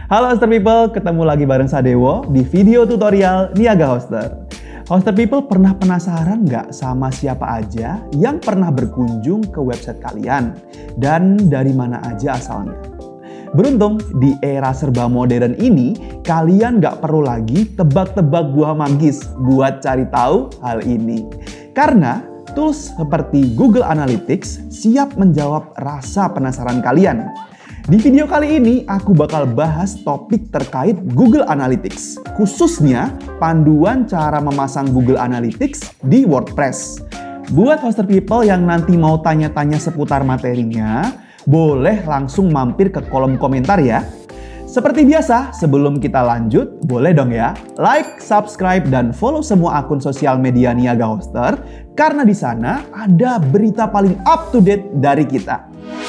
Halo Hoster People, ketemu lagi bareng Sadewo di video tutorial Niaga Hoster. Hoster People pernah penasaran nggak sama siapa aja yang pernah berkunjung ke website kalian? Dan dari mana aja asalnya? Beruntung di era serba modern ini, kalian nggak perlu lagi tebak-tebak buah manggis buat cari tahu hal ini. Karena tools seperti Google Analytics siap menjawab rasa penasaran kalian. Di video kali ini, aku bakal bahas topik terkait Google Analytics, khususnya panduan cara memasang Google Analytics di WordPress. Buat Hoster People yang nanti mau tanya-tanya seputar materinya, boleh langsung mampir ke kolom komentar ya. Seperti biasa, sebelum kita lanjut, boleh dong ya like, subscribe, dan follow semua akun sosial media Niaga Hoster, karena di sana ada berita paling up to date dari kita.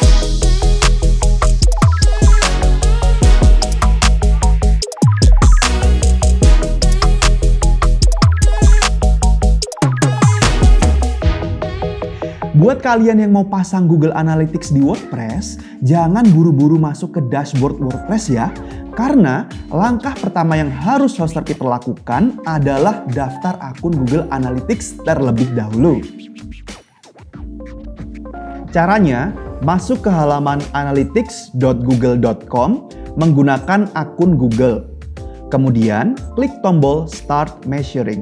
Buat kalian yang mau pasang Google Analytics di WordPress, jangan buru-buru masuk ke dashboard WordPress ya. Karena langkah pertama yang harus Hoster People lakukan adalah daftar akun Google Analytics terlebih dahulu. Caranya, masuk ke halaman analytics.google.com menggunakan akun Google. Kemudian, klik tombol Start Measuring.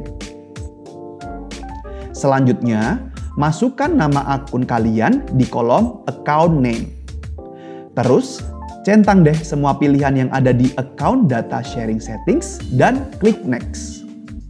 Selanjutnya, masukkan nama akun kalian di kolom Account Name. Terus, centang deh semua pilihan yang ada di Account Data Sharing Settings dan klik Next.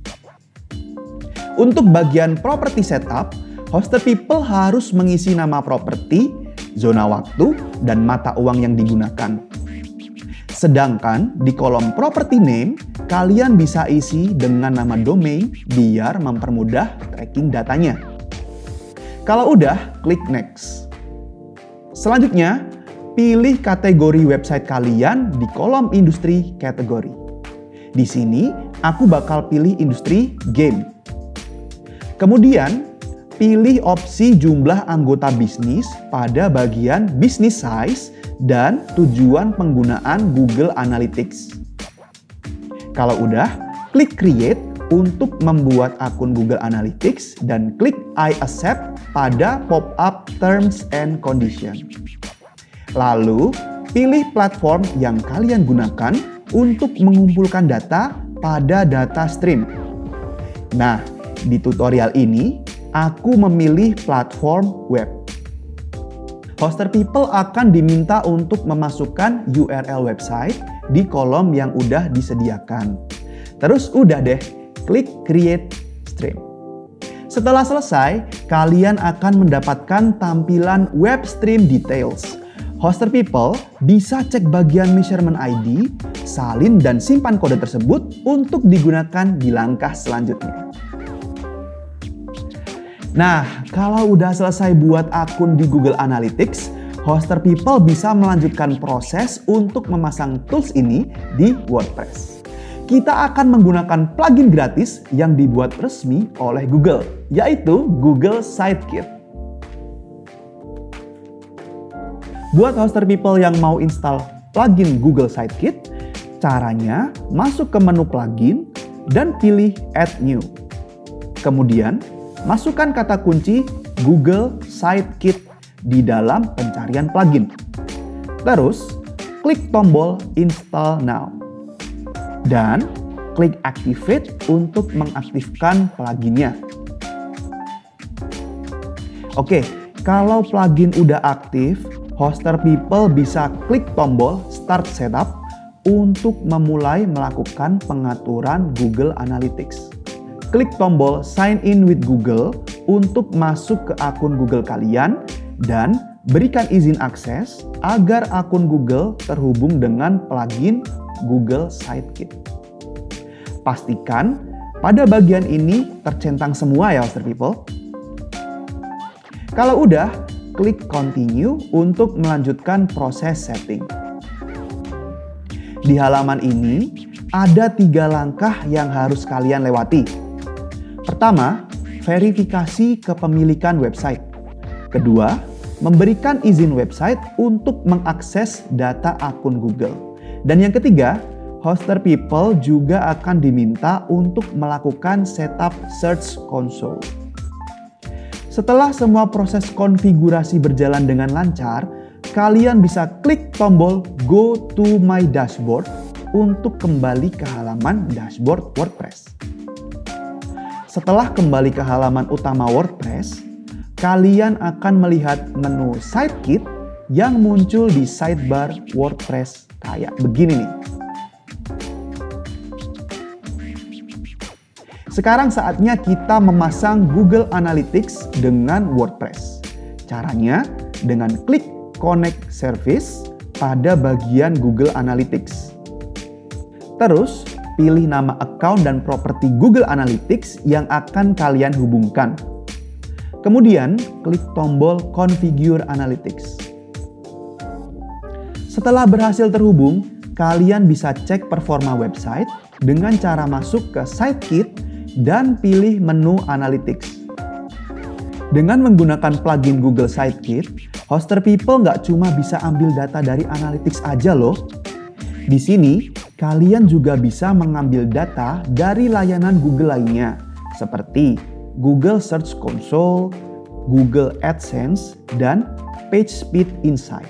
Untuk bagian Property Setup, Hoster People harus mengisi nama properti, zona waktu, dan mata uang yang digunakan. Sedangkan di kolom Property Name, kalian bisa isi dengan nama domain biar mempermudah tracking datanya. Kalau udah, klik Next. Selanjutnya, pilih kategori website kalian di kolom industri kategori. Di sini, aku bakal pilih industri game. Kemudian, pilih opsi jumlah anggota bisnis pada bagian business size dan tujuan penggunaan Google Analytics. Kalau udah, klik Create untuk membuat akun Google Analytics dan klik I accept pada pop-up Terms and Conditions. Lalu, pilih platform yang kalian gunakan untuk mengumpulkan data pada data stream. Nah, di tutorial ini, aku memilih platform web. Hoster People akan diminta untuk memasukkan URL website di kolom yang udah disediakan. Terus udah deh, klik Create Stream. Setelah selesai, kalian akan mendapatkan tampilan Web Stream Details. Hoster People bisa cek bagian Measurement ID, salin dan simpan kode tersebut untuk digunakan di langkah selanjutnya. Nah, kalau udah selesai buat akun di Google Analytics, Hoster People bisa melanjutkan proses untuk memasang tools ini di WordPress. Kita akan menggunakan plugin gratis yang dibuat resmi oleh Google, yaitu Google Sitekit. Buat Hoster People yang mau install plugin Google Sitekit, caranya masuk ke menu plugin dan pilih Add New. Kemudian, masukkan kata kunci Google Sitekit di dalam pencarian plugin. Terus, klik tombol Install Now. Dan klik Activate untuk mengaktifkan pluginnya. Oke, kalau plugin udah aktif, Hoster People bisa klik tombol Start Setup untuk memulai melakukan pengaturan Google Analytics. Klik tombol Sign in with Google untuk masuk ke akun Google kalian dan berikan izin akses agar akun Google terhubung dengan plugin Google Sitekit. Pastikan pada bagian ini tercentang semua ya Hoster People. Kalau udah, klik Continue untuk melanjutkan proses setting. Di halaman ini, ada 3 langkah yang harus kalian lewati. Pertama, verifikasi kepemilikan website. Kedua, memberikan izin website untuk mengakses data akun Google. Dan yang ketiga, Hoster People juga akan diminta untuk melakukan setup Search Console. Setelah semua proses konfigurasi berjalan dengan lancar, kalian bisa klik tombol Go to My Dashboard untuk kembali ke halaman dashboard WordPress. Setelah kembali ke halaman utama WordPress, kalian akan melihat menu Sitekit yang muncul di sidebar WordPress kayak begini nih. Sekarang saatnya kita memasang Google Analytics dengan WordPress. Caranya dengan klik Connect Service pada bagian Google Analytics. Terus, pilih nama account dan properti Google Analytics yang akan kalian hubungkan. Kemudian, klik tombol Configure Analytics. Setelah berhasil terhubung, kalian bisa cek performa website dengan cara masuk ke Sitekit dan pilih menu Analytics. Dengan menggunakan plugin Google Sitekit, Hoster People nggak cuma bisa ambil data dari Analytics aja loh. Di sini, kalian juga bisa mengambil data dari layanan Google lainnya, seperti Google Search Console, Google AdSense, dan PageSpeed Insight.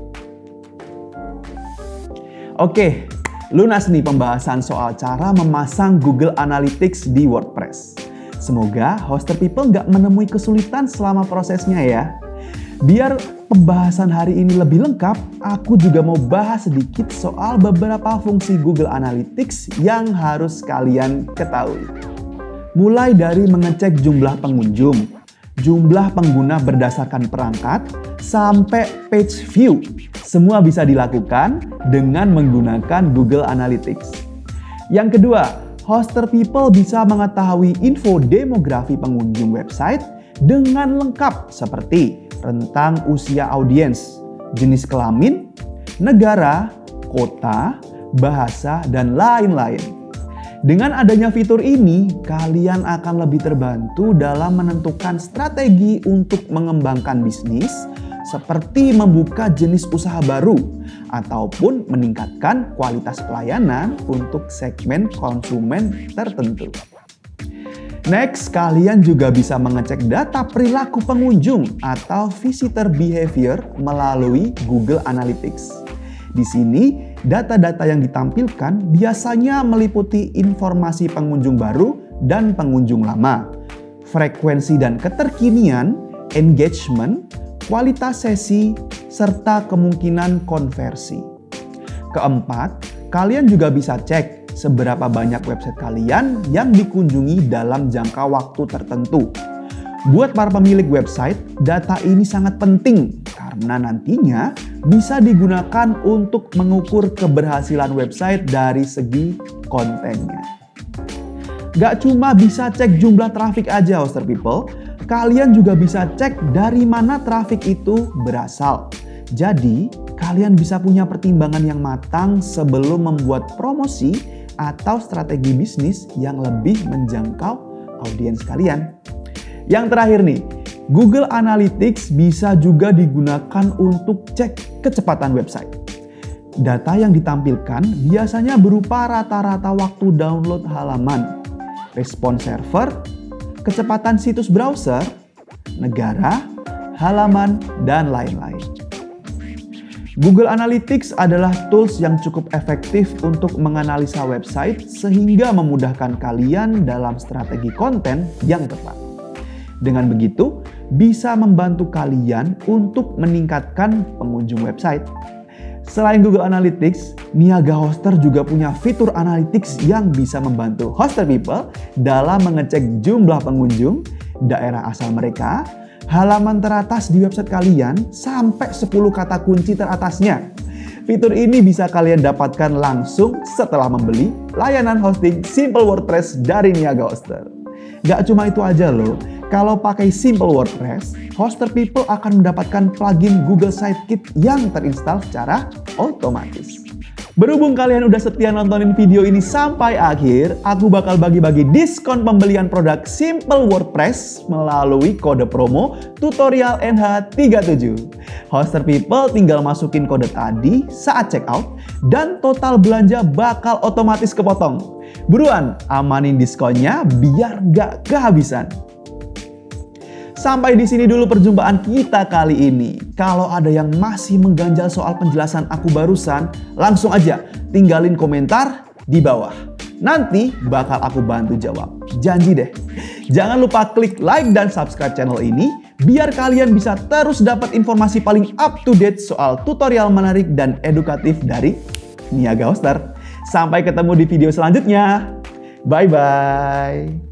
Oke, lunas nih pembahasan soal cara memasang Google Analytics di WordPress. Semoga Hoster People nggak menemui kesulitan selama prosesnya ya. Biar pembahasan hari ini lebih lengkap, aku juga mau bahas sedikit soal beberapa fungsi Google Analytics yang harus kalian ketahui. Mulai dari mengecek jumlah pengunjung, jumlah pengguna berdasarkan perangkat, sampai page view. Semua bisa dilakukan dengan menggunakan Google Analytics. Yang kedua, Hoster People bisa mengetahui info demografi pengunjung website dengan lengkap seperti rentang usia audiens, jenis kelamin, negara, kota, bahasa, dan lain-lain. Dengan adanya fitur ini, kalian akan lebih terbantu dalam menentukan strategi untuk mengembangkan bisnis, seperti membuka jenis usaha baru ataupun meningkatkan kualitas pelayanan untuk segmen konsumen tertentu. Next, kalian juga bisa mengecek data perilaku pengunjung atau visitor behavior melalui Google Analytics. Di sini, data-data yang ditampilkan biasanya meliputi informasi pengunjung baru dan pengunjung lama, frekuensi dan keterkinian, engagement, kualitas sesi, serta kemungkinan konversi. Keempat, kalian juga bisa cek seberapa banyak website kalian yang dikunjungi dalam jangka waktu tertentu. Buat para pemilik website, data ini sangat penting karena nantinya bisa digunakan untuk mengukur keberhasilan website dari segi kontennya. Gak cuma bisa cek jumlah traffic aja, Hoster People, kalian juga bisa cek dari mana traffic itu berasal. Jadi, kalian bisa punya pertimbangan yang matang sebelum membuat promosi atau strategi bisnis yang lebih menjangkau audiens kalian. Yang terakhir nih, Google Analytics bisa juga digunakan untuk cek kecepatan website. Data yang ditampilkan biasanya berupa rata-rata waktu download halaman, respon server, kecepatan situs browser, negara, halaman, dan lain-lain. Google Analytics adalah tools yang cukup efektif untuk menganalisa website sehingga memudahkan kalian dalam strategi konten yang tepat. Dengan begitu, bisa membantu kalian untuk meningkatkan pengunjung website. Selain Google Analytics, Niaga Hoster juga punya fitur Analytics yang bisa membantu Hoster People dalam mengecek jumlah pengunjung, daerah asal mereka, halaman teratas di website kalian, sampai 10 kata kunci teratasnya. Fitur ini bisa kalian dapatkan langsung setelah membeli layanan hosting Simple WordPress dari Niaga Hoster. Gak cuma itu aja loh, kalau pakai Simple WordPress, Hoster People akan mendapatkan plugin Google Sitekit yang terinstal secara otomatis. Berhubung kalian udah setia nontonin video ini sampai akhir, aku bakal bagi-bagi diskon pembelian produk Simple WordPress melalui kode promo tutorial NH37. Hoster People tinggal masukin kode tadi saat checkout dan total belanja bakal otomatis kepotong. Buruan, amanin diskonnya biar gak kehabisan. Sampai di sini dulu perjumpaan kita kali ini. Kalau ada yang masih mengganjal soal penjelasan aku barusan, langsung aja tinggalin komentar di bawah. Nanti bakal aku bantu jawab. Janji deh. Jangan lupa klik like dan subscribe channel ini biar kalian bisa terus dapat informasi paling up to date soal tutorial menarik dan edukatif dari Niaga Hoster. Sampai ketemu di video selanjutnya. Bye-bye.